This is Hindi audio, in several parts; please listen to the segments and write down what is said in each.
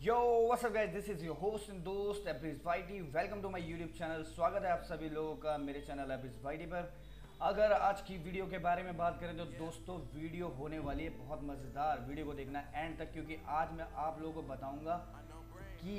Yo what's up guys, this is your host and दोस्त एब्रिज YT. Welcome to my YouTube channel. स्वागत है आप सभी लोगों का मेरे चैनल एब्रिज वाईटी पर। अगर आज की वीडियो के बारे में बात करें तो दोस्तों वीडियो होने वाली है बहुत मज़ेदार। वीडियो को देखना एंड तक, क्योंकि आज मैं आप लोगों को बताऊंगा कि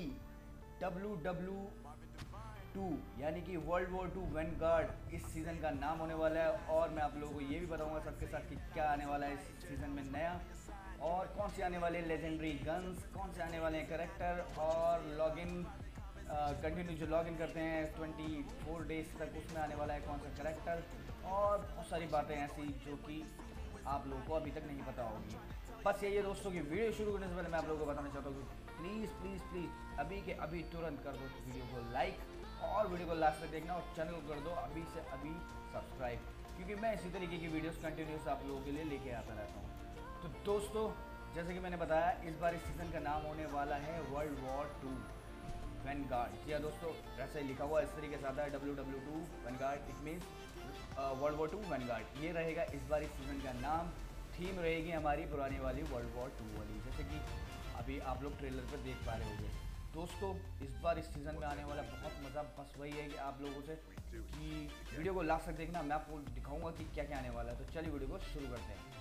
WW2 यानी कि वर्ल्ड वॉर 2 वैनगार्ड इस सीज़न का नाम होने वाला है। और मैं आप लोगों को ये भी बताऊंगा सबके साथ कि क्या आने वाला है इस सीज़न में नया, और कौन से आने वाले लेजेंडरी गन्स, कौन से आने वाले कैरेक्टर, और लॉगिन कंटिन्यू जो लॉगिन करते हैं 24 डेज तक उसमें आने वाला है कौन सा कैरेक्टर, और बहुत सारी बातें ऐसी जो कि आप लोगों को अभी तक नहीं पता होगी। बस यही है दोस्तों की वीडियो शुरू करने से पहले मैं आप लोगों को बताना चाहता हूँ कि प्लीज़ प्लीज़ प्लीज़ अभी के अभी तुरंत कर दो वीडियो को लाइक, और वीडियो को लास्ट तक देखना, और चैनल को कर दो अभी से अभी सब्सक्राइब, क्योंकि मैं इसी तरीके की वीडियोस कंटिन्यूस आप लोगों के लिए लेके आता रहता हूँ। तो दोस्तों जैसे कि मैंने बताया, इस बार इस सीज़न का नाम होने वाला है वर्ल्ड वॉर 2 वैनगार्ड। जी हाँ दोस्तों, वैसे लिखा हुआ इस तरीके से आता है WW2 vanguard. It means world war 2 vanguard. ये रहेगा इस बार इस सीज़न का नाम। थीम रहेगी हमारी पुरानी वाली वर्ल्ड वॉर 2 वाली, जैसे कि अभी आप लोग ट्रेलर पर देख पा रहे होंगे। दोस्तों इस बार इस सीज़न में आने वाला बहुत मज़ा बस वही है कि आप लोगों से कि वीडियो को लास्ट तक देखना, मैं आपको दिखाऊंगा कि क्या क्या आने वाला है। तो चलिए वीडियो को शुरू करते हैं।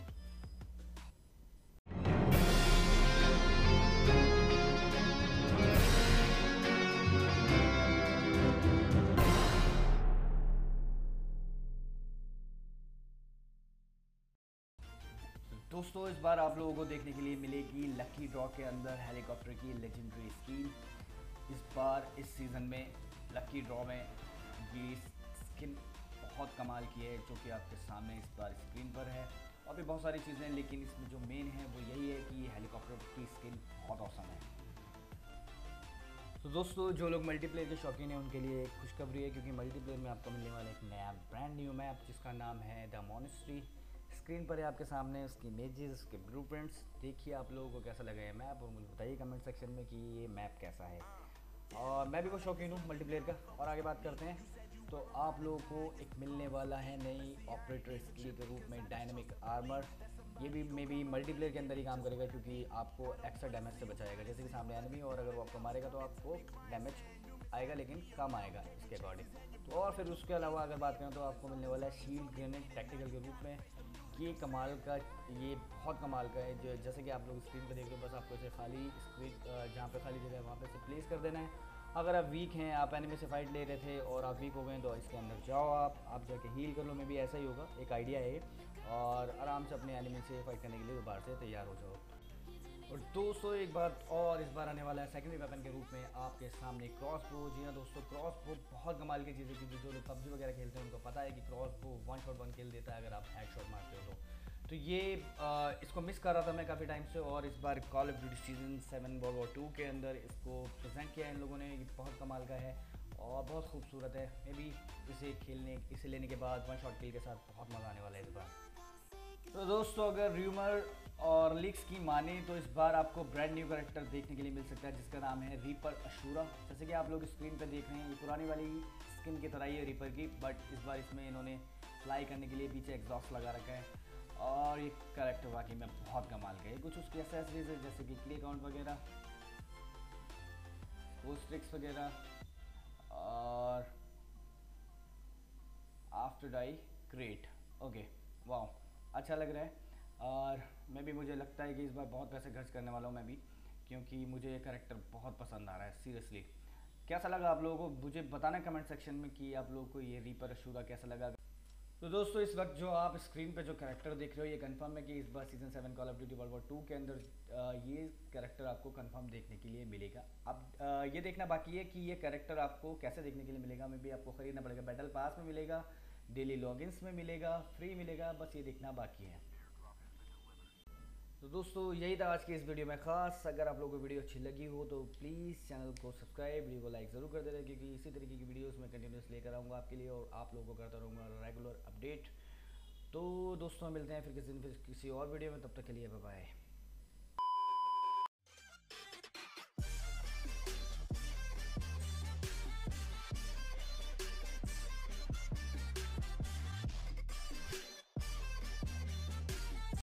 दोस्तों इस बार आप लोगों को देखने के लिए मिलेगी लकी ड्रॉ के अंदर हेलीकॉप्टर की लेजेंडरी स्किन। इस बार इस सीज़न में लकी ड्रॉ में ये स्किन बहुत कमाल की है, जो कि आपके सामने इस बार स्क्रीन पर है। और भी बहुत सारी चीज़ें, लेकिन इसमें जो मेन है वो यही है कि ये हेलीकॉप्टर की स्किन बहुत औसम है। तो दोस्तों जो लोग मल्टीप्लेयर के शौकीन हैं उनके लिए एक खुशखबरी है, क्योंकि मल्टीप्लेयर में आपको मिलने वाला एक नया ब्रांड न्यू मैप जिसका नाम है द मॉनेस्ट्री। स्क्रीन पर है आपके सामने उसकी इमेजेस, उसके ब्लूप्रिंट्स। देखिए आप लोगों को कैसा लगा ये मैप, और मुझे बताइए कमेंट सेक्शन में कि ये मैप कैसा है। और मैं भी बहुत शौकीन हूँ मल्टीप्लेयर का। और आगे बात करते हैं तो आप लोगों को एक मिलने वाला है नई ऑपरेटर स्किल के रूप में डायनामिक आर्मर। ये भी मे बी मल्टीप्लेयर के अंदर ही काम करेगा, क्योंकि आपको एक्स्ट्रा डैमेज से बचाएगा। जैसे कि सामने एनिमी, और अगर वो आपको मारेगा तो आपको डैमेज आएगा, लेकिन कम आएगा इसके अकॉर्डिंग। तो और फिर उसके अलावा अगर बात करें तो आपको मिलने वाला है शील्ड ग्रेनेड टैक्टिकल के रूप में। ये कमाल का, ये बहुत कमाल का है। जो जैसे कि आप लोग स्क्रीन पर देख रहे हो, बस आपको इसे खाली स्क्रीन जहाँ पे खाली जगह है वहाँ पे से प्लेस कर देना है। अगर आप वीक हैं, आप एनिमी से फाइट ले रहे थे और आप वीक हो गए, तो इसके अंदर जाओ, आप जाके हील कर लो। में भी ऐसा ही होगा, एक आइडिया है, और आराम से अपने एनिमी से फाइट करने के लिए दोबारा से तैयार हो जाओ। और दोस्तों एक बात और, इस बार आने वाला है सेकेंडरी वेपन के रूप में आपके सामने क्रॉस बो। जी हाँ दोस्तों, क्रॉस बो बहुत कमाल की चीज़ है, क्योंकि जो लोग PUBG वगैरह खेलते हैं उनको पता है कि क्रॉस बो 1 शॉट 1 किल देता है अगर आप हेड शॉट मारते हो तो ये इसको मिस कर रहा था मैं काफ़ी टाइम से, और इस बार call of duty season 7 world war 2 के अंदर इसको प्रेजेंट किया है इन लोगों ने। ये बहुत कमाल का है और बहुत खूबसूरत है। मे बी इसे लेने के बाद 1 शॉट किल के साथ बहुत मज़ा आने वाला है इस बार। तो दोस्तों अगर र्यूमर और लीक्स की माने तो इस बार आपको ब्रांड न्यू कैरेक्टर देखने के लिए मिल सकता है, जिसका नाम है रीपर अशूरा। जैसे कि आप लोग स्क्रीन पर देख रहे हैं, ये पुरानी वाली स्किन की तरह ही है रीपर की, बट इस बार इसमें इन्होंने फ्लाई करने के लिए पीछे एग्जॉस्ट लगा रखा है। और ये कैरेक्टर वाकई में बहुत कमाल का है। कुछ उसकी एक्सेसरीज है जैसे कि क्ले काउंट वगैरह, पोस्ट ट्रिक्स वगैरह, और आफ्टर डाई क्रेट। ओके, वाह अच्छा लग रहा है। और मैं भी, मुझे लगता है कि इस बार बहुत पैसे खर्च करने वाला हूँ मैं भी, क्योंकि मुझे ये कैरेक्टर बहुत पसंद आ रहा है सीरियसली। कैसा लगा आप लोगों को मुझे बताना कमेंट सेक्शन में कि आप लोगों को ये रीपर अशूरा कैसा लगा। तो दोस्तों इस वक्त जो आप स्क्रीन पे जो कैरेक्टर देख रहे हो, ये कंफर्म है कि इस बार season 7 call of duty world war 2 के अंदर ये कैरेक्टर आपको कंफर्म देखने के लिए मिलेगा। अब ये देखना बाकी है कि ये कैरेक्टर आपको कैसे देखने के लिए मिलेगा। में भी आपको ख़रीदना पड़ेगा, बैटल पास में मिलेगा, डेली लॉगिन्स में मिलेगा, फ्री मिलेगा, बस ये देखना बाकी है। तो दोस्तों यही था आज की इस वीडियो में ख़ास। अगर आप लोगों को वीडियो अच्छी लगी हो तो प्लीज़ चैनल को सब्सक्राइब, वीडियो को लाइक ज़रूर कर देना, क्योंकि इसी तरीके की वीडियोस मैं कंटिन्यूस लेकर आऊँगा आपके लिए, और आप लोगों को करता रहूँगा रेगुलर अपडेट। तो दोस्तों मिलते हैं फिर किसी दिन फिर किसी और वीडियो में, तब तक के लिए बाय बाय।